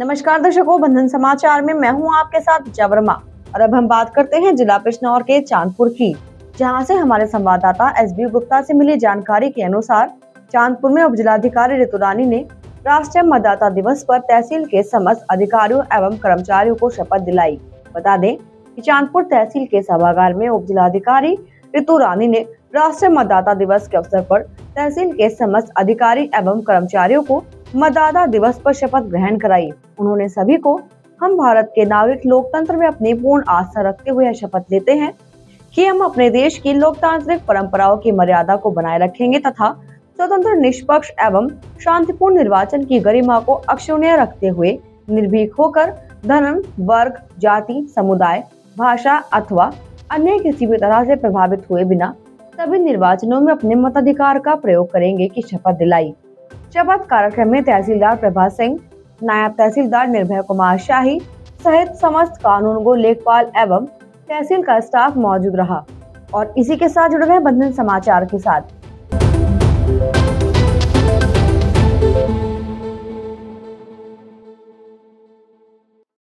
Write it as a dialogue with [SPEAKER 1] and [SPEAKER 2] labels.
[SPEAKER 1] नमस्कार दर्शकों, बंधन समाचार में मैं हूं आपके साथ जवर्मा। और अब हम बात करते हैं जिला बिजनौर के चांदपुर की, जहां से हमारे संवाददाता एसबी गुप्ता से मिली जानकारी के अनुसार चांदपुर में उप जिलाधिकारी ऋतु रानी ने राष्ट्रीय मतदाता दिवस पर तहसील के समस्त अधिकारियों एवं कर्मचारियों को शपथ दिलाई। बता दें कि चांदपुर तहसील के सभागार में उप जिलाधिकारी ऋतु रानी ने राष्ट्रीय मतदाता दिवस के अवसर पर तहसील के समस्त अधिकारी एवं कर्मचारियों को मतदाता दिवस पर शपथ ग्रहण कराई। उन्होंने सभी को हम भारत के नागरिक लोकतंत्र में अपनी पूर्ण आस्था रखते हुए शपथ लेते हैं कि हम अपने देश की लोकतांत्रिक परंपराओं की मर्यादा को बनाए रखेंगे तथा स्वतंत्र, निष्पक्ष एवं शांतिपूर्ण निर्वाचन की गरिमा को अक्षुण्य रखते हुए निर्भीक होकर धर्म, वर्ग, जाति, समुदाय, भाषा अथवा अन्य किसी भी तरह से प्रभावित हुए बिना सभी निर्वाचनों में अपने मताधिकार का प्रयोग करेंगे की शपथ दिलाई। शपथ कार्यक्रम में तहसीलदार प्रभात सिंह, नायब तहसीलदार निर्भय कुमार शाही सहित समस्त कानूनगो, लेखपाल एवं तहसील का स्टाफ मौजूद रहा। और इसी के साथ जुड़ रहे बंधन समाचार के साथ